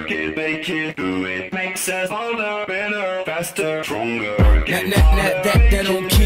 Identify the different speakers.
Speaker 1: work it, make it, do it. Makes us harder, better, faster, stronger.
Speaker 2: That don't